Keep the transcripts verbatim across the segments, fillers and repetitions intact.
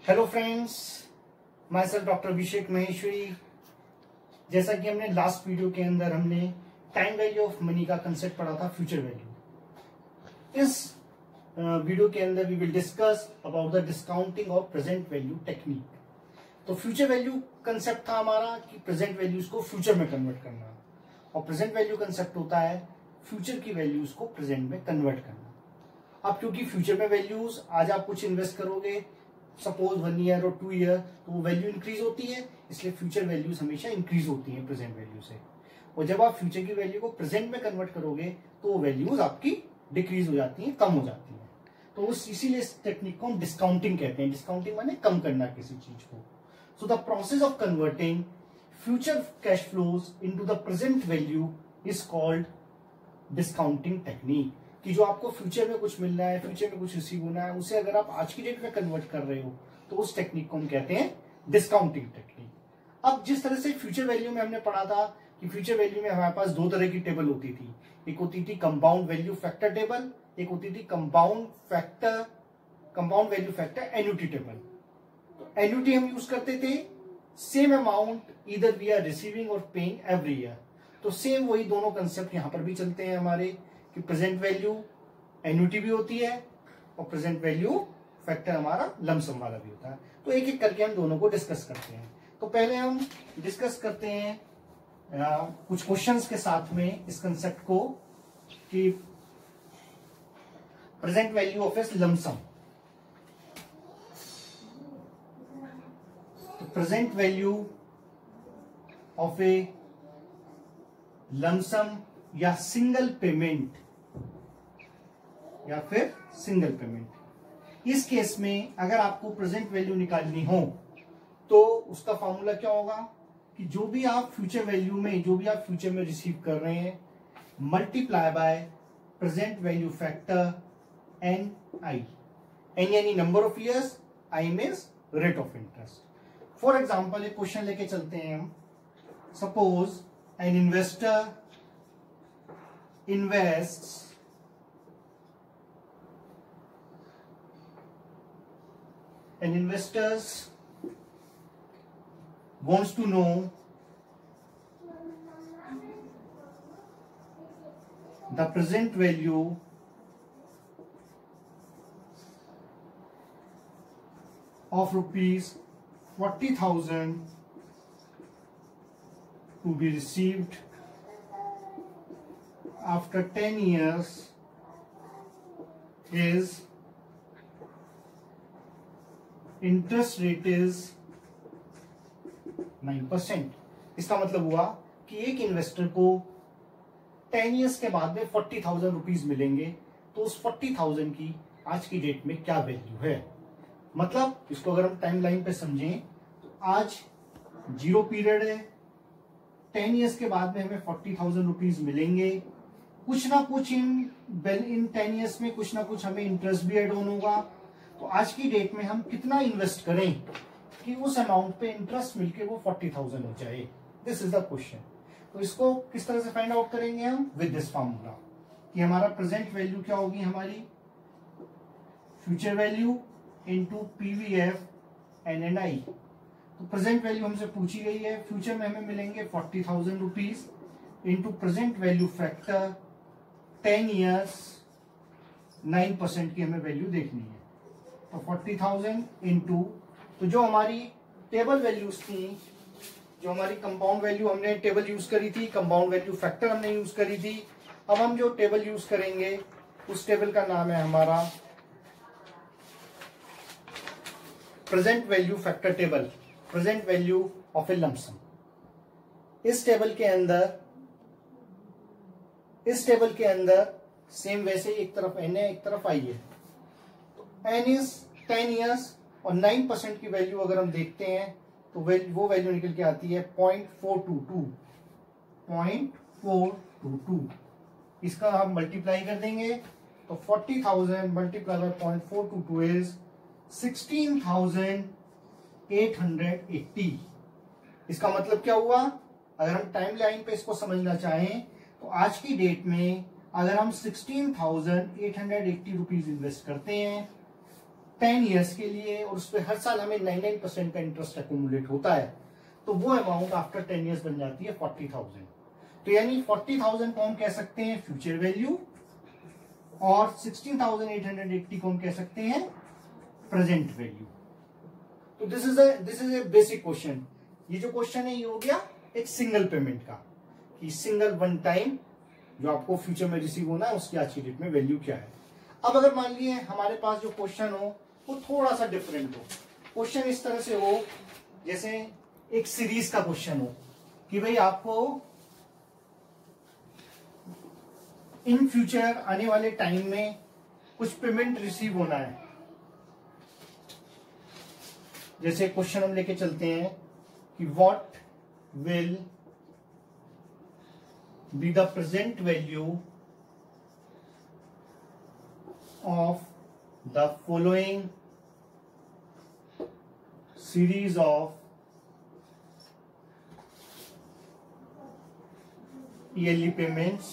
Hello friends, myself doctor Abhishek Maheshwari. जैसा कि हमने लास्ट वीडियो के अंदर हमने टाइम वैल्यू ऑफ मनी का कंसेप्ट पढ़ा था, फ्यूचर वैल्यू। इस वीडियो के अंदर we will discuss about the discounting of present value technique. तो फ्यूचर वैल्यू कंसेप्ट था हमारा कि प्रेजेंट वैल्यूज को फ्यूचर में कन्वर्ट करना, और प्रेजेंट वैल्यू कंसेप्ट होता है फ्यूचर की वैल्यूज को प्रेजेंट में कन्वर्ट करना। अब क्योंकि फ्यूचर में वैल्यूज, आज आप कुछ इन्वेस्ट करोगे, सपोज वन ईयर और टू ईयर, तो वो वैल्यू इंक्रीज होती है, इसलिए फ्यूचर वैल्यूज हमेशा इंक्रीज होती हैं प्रेजेंट वैल्यू से। और जब आप फ्यूचर की वैल्यू को प्रेजेंट में कन्वर्ट करोगे तो वो वैल्यूज आपकी डिक्रीज हो जाती हैं, कम हो जाती हैं। तो उस इसीलिए इस टेक्निक को हम डिस्काउंटिंग कहते हैं। डिस्काउंटिंग माने कम करना किसी चीज को। So the process of converting future cash flows into the present value is called discounting technique. कि जो आपको फ्यूचर में कुछ मिलना है, फ्यूचर में कुछ रिसीव होना है, उसे अगर आप आज की डेट में कन्वर्ट कर रहे हो तो उस टेक्निक को हम कहते हैं डिस्काउंटिंग टेक्निक। अब जिस तरह से फ्यूचर वैल्यू में हमने पढ़ा था कि फ्यूचर वैल्यू में हमारे पास दो तरह की टेबल होती थी। एक होती थी कंपाउंड वैल्यू फैक्टर टेबल, एक होती थी compound factor compound value factor annuity table. तो एन्युटी हम यूज करते थे सेम अमाउंट इधर वी आर रिसीविंग और पेइंग एवरी ईयर। तो सेम वही दोनों कंसेप्ट यहां पर भी चलते हैं हमारे, कि प्रेजेंट वैल्यू एन्युटी भी होती है और प्रेजेंट वैल्यू फैक्टर हमारा लमसम वाला भी होता है। तो एक एक करके हम दोनों को डिस्कस करते हैं। तो पहले हम डिस्कस करते हैं आ, कुछ क्वेश्चंस के साथ में इस कंसेप्ट को, कि present value of a lump sum. तो present value of a lump sum या सिंगल पेमेंट या फिर सिंगल पेमेंट। इस केस में अगर आपको प्रेजेंट वैल्यू निकालनी हो तो उसका फॉर्मूला क्या होगा कि जो भी आप फ्यूचर वैल्यू में जो भी आप फ्यूचर में रिसीव कर रहे हैं, multiply by present value factor N I. N यानी number of years, I means rate of interest. For example एक क्वेश्चन लेके चलते हैं हम। Suppose an investor invests an investors wants to know the present value of rupees forty thousand to be received after ten years is interest rate is nine percent. इसका मतलब हुआ कि एक इन्वेस्टर को टेन इयर्स के बाद में forty thousand rupees मिलेंगे, तो उस फोर्टी थाउजेंड की आज की डेट में क्या वैल्यू है। मतलब इसको अगर हम टाइम लाइन पे समझें तो आज जीरो पीरियड है, टेन इयर्स के बाद में हमें फोर्टी थाउजेंड रुपीज मिलेंगे। कुछ ना कुछ इन इन टेन इयर्स में कुछ ना कुछ हमें इंटरेस्ट भी एड ऑन होगा। तो आज की डेट में हम कितना इन्वेस्ट करें कि उस अमाउंट पे इंटरेस्ट मिलके वो फोर्टी थाउजेंड हो जाए। This is the question. तो इसको किस तरह से फाइंड आउट करेंगे हम? विद दिस फॉर्मूला, कि हमारा प्रेजेंट वैल्यू क्या होगी, हमारी future value into PVF N N I. तो प्रेजेंट वैल्यू हमसे पूछी गई है, फ्यूचर में हमें मिलेंगे forty thousand rupees into present value factor ten years, nine percent की हमें वैल्यू देखनी है। तो फोर्टी थाउजेंड इंटू, तो जो हमारी टेबल वैल्यूज थी, जो हमारी कंपाउंड वैल्यू हमने टेबल यूज करी थी, कंपाउंड वैल्यू फैक्टर हमने यूज करी थी। अब हम जो टेबल यूज करेंगे उस टेबल का नाम है हमारा present value factor table, present value of a lump sum. इस टेबल के अंदर इस टेबल के अंदर सेम वैसे एक तरफ एन है, एक तरफ आई है। तो एन इज टेन इयर्स और नाइन परसेंट की वैल्यू अगर हम देखते हैं तो वो वैल्यू निकल के आती है point four two two point four two two. इसका हम मल्टीप्लाई कर देंगे तो forty thousand multiply by point four two two is sixteen thousand eight hundred eighty. इसका मतलब क्या हुआ? अगर हम टाइम लाइन पे इसको समझना चाहें तो आज की डेट में अगर हम sixteen thousand eight hundred eighty rupees invest करते हैं टेन ईयर्स के लिए और उस पर हर साल हमें नाइन नाइन परसेंट का इंटरेस्ट अकोमुलेट होता है, तो वो अमाउंट आफ्टर टेन ईयर्स बन जाती है फोर्टी थाउजेंड। तो यानी फोर्टी थाउजेंड को हम कह सकते हैं फ्यूचर वैल्यू और sixteen thousand eight hundred eighty को हम कह सकते हैं प्रेजेंट वैल्यू। तो this is a this is a basic question. ये जो क्वेश्चन है ये हो गया एक सिंगल पेमेंट का, कि सिंगल वन टाइम जो आपको फ्यूचर में रिसीव होना है उसकी आज की डेट में वैल्यू क्या है। अब अगर मान लिए हमारे पास जो क्वेश्चन हो वो थोड़ा सा डिफरेंट हो, क्वेश्चन इस तरह से हो जैसे एक सीरीज का क्वेश्चन हो कि भाई आपको इन फ्यूचर आने वाले टाइम में कुछ पेमेंट रिसीव होना है। जैसे क्वेश्चन हम लेके चलते हैं कि what will be the present value of the following series of yearly payments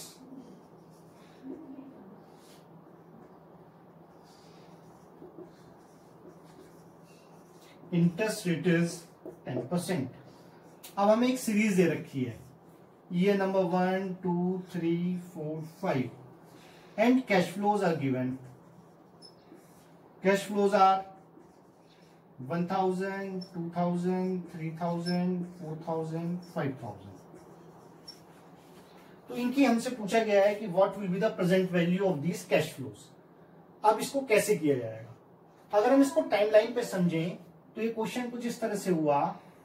interest rate is ten percent. अब हमें एक सीरीज दे रखी है, year number one two three four five and cash flows are given. Cash flows are one thousand, two thousand, three thousand, four thousand, five thousand. तो इनकी हमसे पूछा गया है कि what will be the present value of this cash flows. अब इसको कैसे किया जाएगा? अगर हम इसको टाइमलाइन पे समझें तो ये क्वेश्चन कुछ इस तरह से हुआ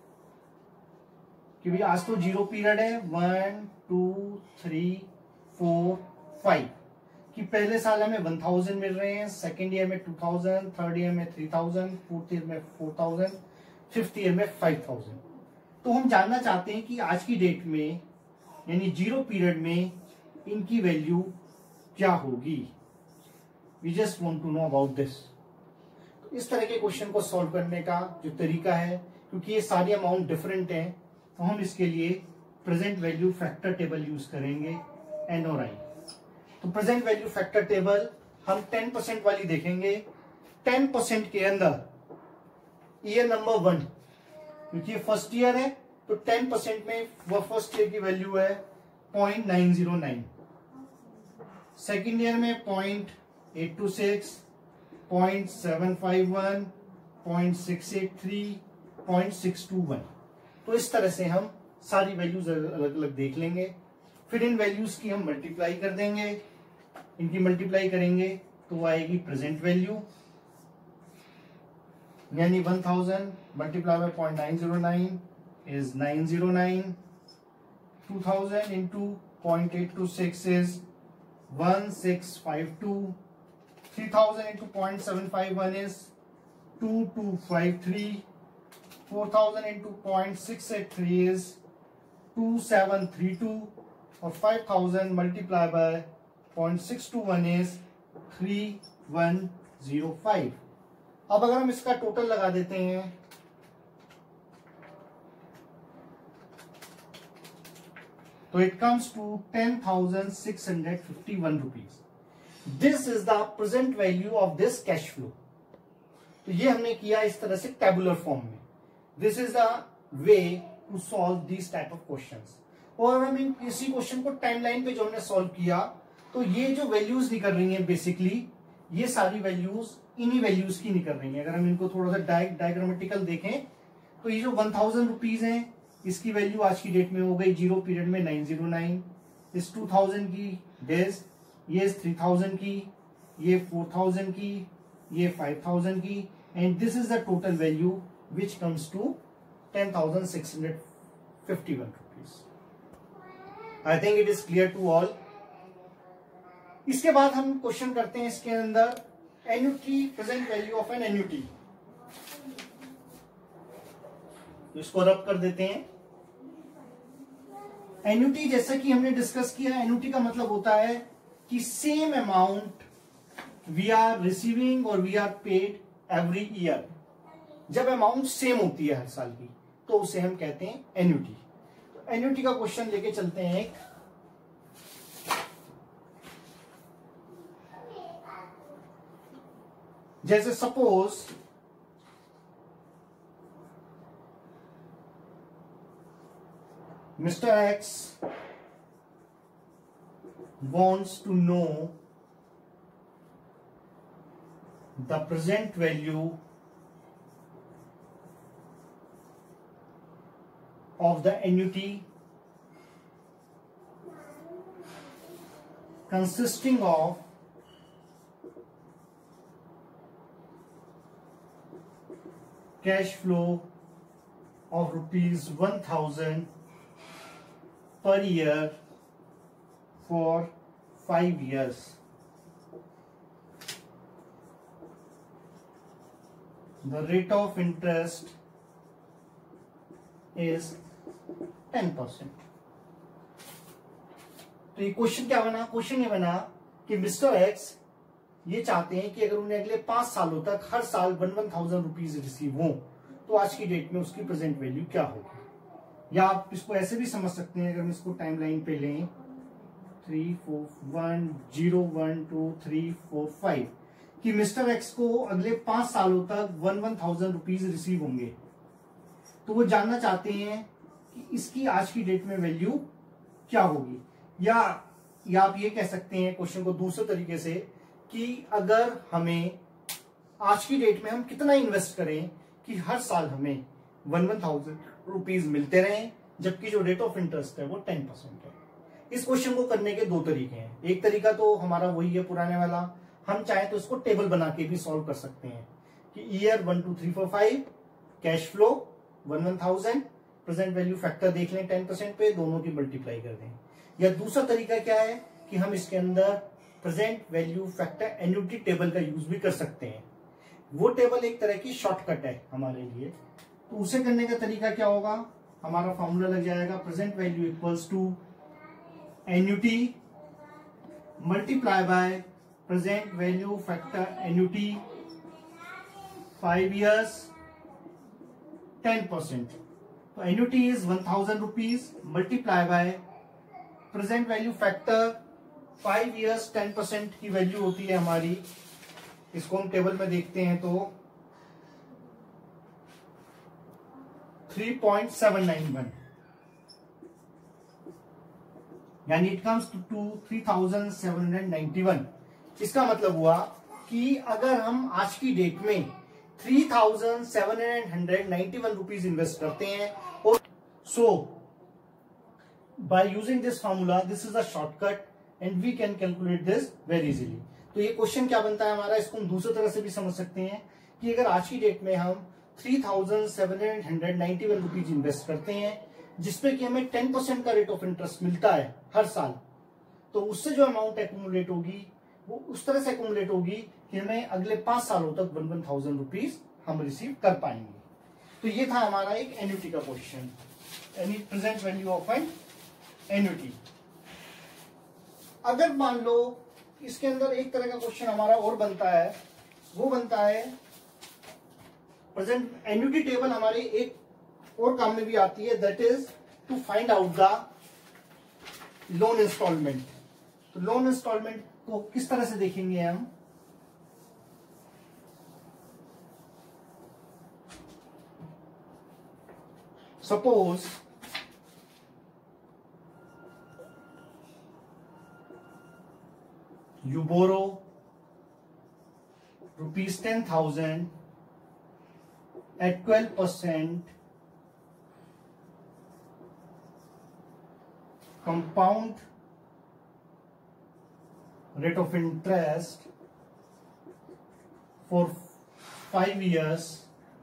कि भाई आज तो जीरो पीरियड है, one two three four five, कि पहले साल हमें वन थाउजेंड मिल रहे हैं, सेकेंड ईयर में टू थाउजेंड, थर्ड ईयर में थ्री थाउजेंड, फोर्थ ईयर में फोर थाउजेंड, फिफ्थ ईयर में फाइव थाउजेंड। तो हम जानना चाहते हैं कि आज की डेट में यानी जीरो पीरियड में इनकी वैल्यू क्या होगी। We just want to know about this. तो इस तरह के क्वेश्चन को सॉल्व करने का जो तरीका है, क्योंकि ये सारी अमाउंट डिफरेंट है, तो हम इसके लिए present value factor table use करेंगे, एन और आई। तो प्रेजेंट वैल्यू फैक्टर टेबल हम टेन परसेंट वाली देखेंगे। टेन परसेंट के अंदर ईयर नंबर वन, क्योंकि ये फर्स्ट ईयर है, तो टेन परसेंट में वह फर्स्ट ईयर की वैल्यू है point nine zero nine, second year में point eight two six, point seven five one, point six eight three, point six two one. तो इस तरह से हम सारी वैल्यूज अलग अलग देख लेंगे, फिर इन वैल्यूज की हम मल्टीप्लाई कर देंगे। इनकी मल्टीप्लाई करेंगे तो आएगी प्रेजेंट वैल्यू, यानी one thousand multiply by point nine zero nine is nine zero nine, two thousand into zero point eight two six is one six five two, three thousand into zero point seven five one is two two five three, four thousand into zero point six eight three is two seven three two, और five thousand multiplied by zero point six two one is three one zero five। अब अगर हम इसका total लगा देते हैं तो it comes to ten thousand six hundred fifty one rupees. This is the present value of this cash flow. तो ये हमने किया इस तरह से टेबुलर फॉर्म में। This is the way to solve this type of questions. और हम इन इसी क्वेश्चन को टाइमलाइन पे जो हमने सॉल्व किया, तो ये जो वैल्यूज निकल रही हैं बेसिकली ये सारी वैल्यूज इन्हीं वैल्यूज की निकल रही हैं। अगर हम इनको थोड़ा सा डायग्रामेटिकल देखें तो ये जो वन थाउजेंड रुपीज है इसकी वैल्यू आज की डेट में हो गई जीरो पीरियड में नाइन जीरो नाइन, इस टू थाउजेंड की डेज, ये थ्री थाउजेंड की, ये फोर थाउजेंड की, ये फाइव थाउजेंड की, and this is the total value which comes to ten thousand six hundred fifty one rupees. I think it is clear to all. इसके बाद हम क्वेश्चन करते हैं इसके अंदर annuity, present value of an annuity. तो इसको रब कर देते हैं। एन्युटी जैसा कि हमने डिस्कस किया, एन्युटी का मतलब होता है कि same amount we are receiving और we are paid every year. जब अमाउंट सेम होती है हर साल की तो उसे हम कहते हैं एन्युटी। तो एन्युटी का क्वेश्चन लेके चलते हैं एक। जैसे suppose mister X wants to know the present value of the annuity consisting of cash flow of rupees one thousand per year for five years. The rate of interest is ten percent. तो ये question क्या बना? Question ये बना कि mister x ये चाहते हैं कि अगर उन्हें अगले पांच सालों तक हर साल one one thousand rupees receive हो तो आज की डेट में उसकी प्रेजेंट वैल्यू क्या होगी। या आप इसको ऐसे भी समझ सकते हैं, अगर हम इसको टाइमलाइन पे लें three four one zero one two three four five कि मिस्टर एक्स को अगले पांच सालों तक one one thousand rupees receive होंगे, तो वो जानना चाहते हैं कि इसकी आज की डेट में वैल्यू क्या होगी। या या आप ये कह सकते हैं क्वेश्चन को दूसरे तरीके से कि अगर हमें आज की डेट में हम कितना इन्वेस्ट करें कि हर साल हमें वन वन थाउजेंड रुपीज मिलते रहें, जबकि जो रेट ऑफ इंटरेस्ट है वो टेन परसेंट है। इस क्वेश्चन को करने के दो तरीके हैं। एक तरीका तो हमारा वही है पुराने वाला, हम चाहे तो इसको टेबल बना के भी सॉल्व कर सकते हैं कि year one two three four five, cash flow one one thousand, present value factor देख लें टेन परसेंट पे, दोनों की मल्टीप्लाई कर दें। या दूसरा तरीका क्या है कि हम इसके अंदर present value factor annuity table का यूज भी कर सकते हैं। वो टेबल एक तरह की शॉर्टकट है हमारे लिए। तो उसे करने का तरीका क्या होगा, हमारा फॉर्मूला लग जाएगा present value equals to annuity multiply by present value factor annuity five years ten percent. तो annuity is one thousand rupees multiply by present value factor five years ten percent की वैल्यू होती है हमारी। इसको हम table में देखते हैं तो three point seven nine one, यानी it comes to three thousand seven hundred ninety one. इसका मतलब हुआ कि अगर हम आज की डेट में three thousand seven hundred ninety one rupees invest करते हैं और so by using this formula this is a shortcut and we can calculate this very easily. तो ये क्वेश्चन क्या बनता है हमारा, इसको हम दूसरी तरह से भी समझ सकते हैं कि अगर आज की डेट में हम three thousand seven hundred ninety one rupees invest करते हैं जिसपे कि हमें टेन परसेंट का रेट ऑफ इंटरेस्ट मिलता है हर साल, तो उससे जो अमाउंट एक्यूमुलेट होगी वो उस तरह से एक्यूमुलेट होगी कि हमें अगले पांच सालों तक वन वन थाउजेंड रुपीज हम रिसीव कर पाएंगे। तो ये था हमारा एक एन्युटी का question, any present value of an annuity. अगर मान लो इसके अंदर एक तरह का क्वेश्चन हमारा और बनता है, वो बनता है प्रेजेंट एन्युटी टेबल हमारे एक और काम में भी आती है, that is to find out the loan installment. तो लोन इंस्टॉलमेंट को किस तरह से देखेंगे हम, suppose you borrow rupees ten thousand at twelve percent compound rate of interest for five years.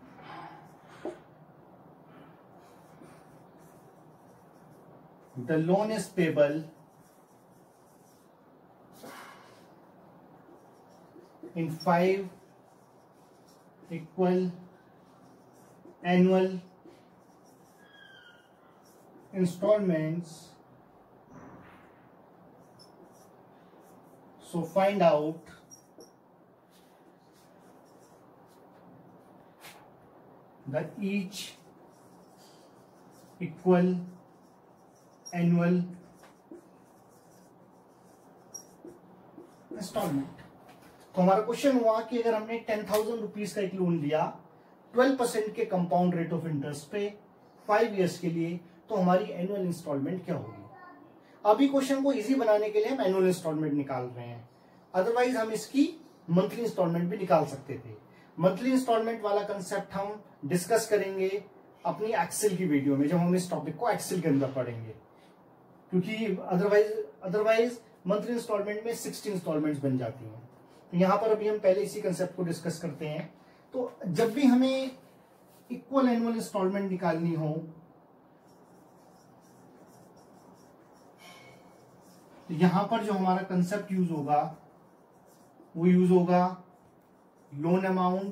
The loan is payable in five equal annual installments. So find out that each equal annual installment. तो हमारा question हुआ कि अगर हमने ten thousand rupees का एक loan लिया twelve percent के कंपाउंड रेट ऑफ इंटरेस्ट पे फाइव इयर्स के लिए, तो हमारी एनुअल इंस्टॉलमेंट क्या होगी। अभी क्वेश्चन को इजी बनाने के लिए हम एनुअल इंस्टॉलमेंट निकाल रहे हैं, अदरवाइज हम इसकी मंथली इंस्टॉलमेंट भी निकाल सकते थे। मंथली इंस्टॉलमेंट वाला कंसेप्ट हम डिस्कस करेंगे अपनी एक्सेल की वीडियो में, जब हम इस टॉपिक को एक्सेल के अंदर पढ़ेंगे, क्योंकि अदरवाइज अदरवाइज मंथली इंस्टॉलमेंट में सिक्सटी इंस्टॉलमेंट्स बन जाती हैं। तो यहां पर अभी हम पहले इसी कंसेप्ट को डिस्कस करते हैं। तो जब भी हमें इक्वल एनुअल इंस्टॉलमेंट निकालनी हो, तो यहां पर जो हमारा कंसेप्ट यूज होगा वो यूज होगा लोन अमाउंट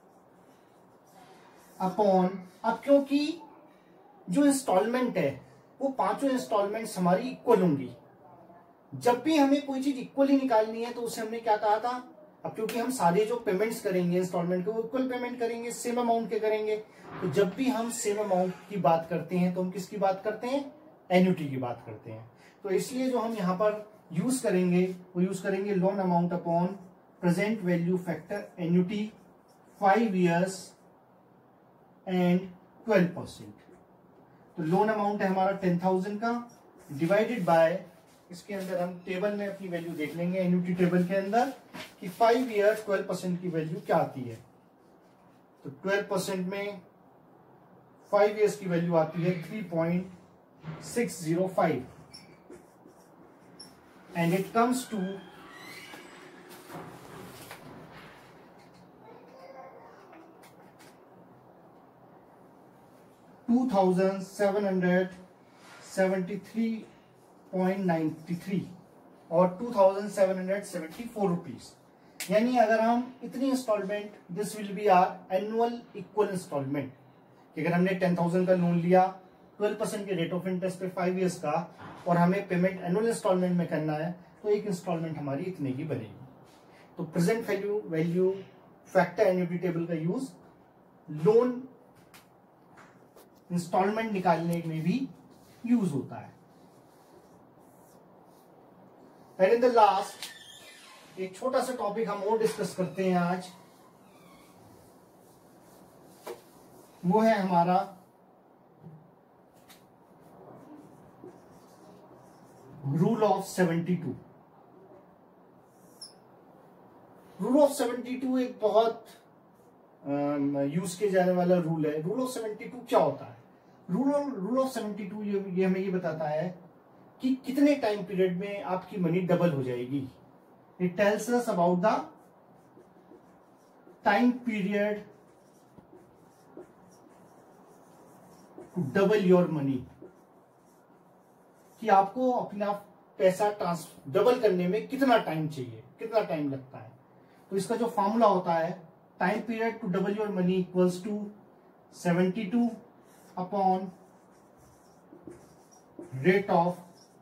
अपॉन, अब क्योंकि जो इंस्टॉलमेंट है वो पांचों इंस्टॉलमेंट्स हमारी इक्वल होंगी। जब भी हमें कोई चीज इक्वली निकालनी है तो उसे हमने क्या कहा था, अब क्योंकि हम सारे जो पेमेंट्स करेंगे इंस्टॉलमेंट के वो इक्वल पेमेंट करेंगे, सेम अमाउंट के करेंगे। तो जब भी हम सेम अमाउंट की बात करते हैं तो हम किसकी बात करते हैं, एन्युटी की बात करते हैं। तो इसलिए जो हम यहाँ पर यूज करेंगे वो यूज करेंगे loan amount upon present value factor annuity five years and twelve percent. तो लोन अमाउंट है हमारा टेन थाउजेंड का, डिवाइडेड बाय, इसके अंदर हम टेबल में अपनी वैल्यू देख लेंगे एन्युटी टेबल के अंदर कि फाइव ईयर ट्वेल्व परसेंट की वैल्यू क्या आती है। तो ट्वेल्व परसेंट में फाइव इयर्स की वैल्यू आती है three point six zero five and it comes to two thousand seven hundred seventy three point ninety three और two thousand seven hundred seventy four rupees. यानी अगर हम इतनी installment, this will be our annual equal installment. अगर हमने ten thousand का loan लिया twelve percent के रेट ऑफ इंटरेस्ट पे फाइव इयर्स का, और हमें पेमेंट एनुअल इंस्टॉलमेंट में करना है, तो एक इंस्टॉलमेंट हमारी इतने की बनेगी। तो present value value factor annuity table का यूज लोन इंस्टॉलमेंट निकालने में भी यूज होता है। एंड इन द लास्ट एक छोटा सा टॉपिक हम और डिस्कस करते हैं आज, वो है हमारा rule of seventy two. Rule of seventy two एक बहुत यूज किए जाने वाला रूल है। रूल ऑफ सेवेंटी टू क्या होता है? Rule rule of seventy two ये, ये हमें ये बताता है कि कितने टाइम पीरियड में आपकी मनी डबल हो जाएगी। It tells us about the time period to double your money, कि आपको अपना पैसा ट्रांस डबल करने में कितना टाइम चाहिए, कितना टाइम लगता है। तो इसका जो फॉर्मूला होता है, time period to double your money equals to seventy two upon rate of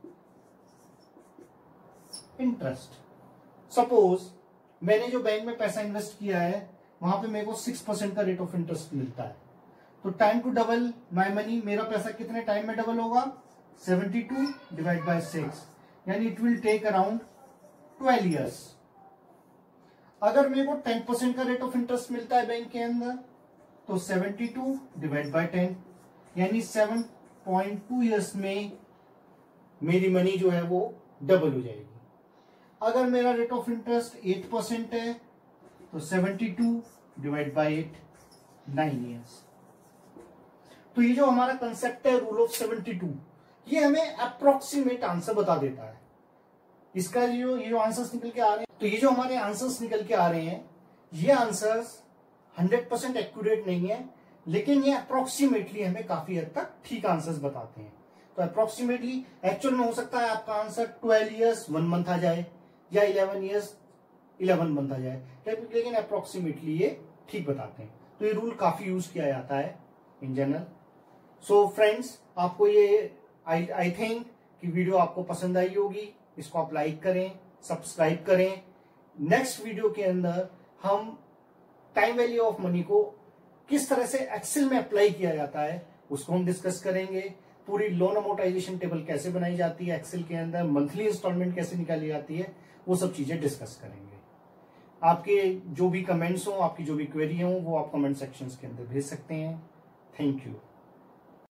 interest. Suppose मैंने जो बैंक में पैसा इन्वेस्ट किया है वहां पे मेरे को सिक्स परसेंट का रेट ऑफ इंटरेस्ट मिलता है। तो time to double my money, मेरा पैसा कितने टाइम में डबल होगा, seventy two divide by six, यानी it will take around twelve years. अगर मेरे को टेन परसेंट का रेट ऑफ इंटरेस्ट मिलता है बैंक के अंदर, तो seventy two divide by ten, यानी सेवन पॉइंट टू इयर्स में मेरी मनी जो है वो डबल हो जाएगी। अगर मेरा rate of interest eight percent है तो seventy two divide by eight, nine years. तो ये जो हमारा कंसेप्ट है रूल ऑफ सेवेंटी टू, ये हमें अप्रोक्सीमेट आंसर बता देता है। इसका जो ये जो आंसर्स निकल के आ रहे हैं, तो ये जो हमारे आंसर्स निकल के आ रहे हैं, ये आंसर्स हंड्रेड परसेंट एक्यूरेट नहीं है, लेकिन ये अप्रोक्सीमेटली हमें काफी हद तक ठीक आंसर्स बताते हैं। तो अप्रोक्सीमेटली एक्चुअल में हो सकता है आपका answer twelve years one month आ जाए, या इलेवन इयर्स इलेवन मंथ आ जाए, लेकिन अप्रोक्सीमेटली ये ठीक बताते हैं। तो ये रूल काफी यूज किया जाता है इन जनरल। सो फ्रेंड्स, आपको ये आई आई थिंक कि वीडियो आपको पसंद आई होगी। इसको आप लाइक करें, सब्सक्राइब करें। नेक्स्ट वीडियो के अंदर हम टाइम वैल्यू ऑफ मनी को किस तरह से एक्सेल में अप्लाई किया जाता है उसको हम डिस्कस करेंगे। पूरी लोन अमोर्टाइजेशन टेबल कैसे बनाई जाती है एक्सेल के अंदर, मंथली इंस्टॉलमेंट कैसे निकाली जाती है, वो सब चीजें डिस्कस करेंगे। आपके जो भी कमेंट्स हो, आपकी जो भी क्वेरी हो, वो आप कमेंट सेक्शंस के अंदर भेज सकते हैं। Thank you.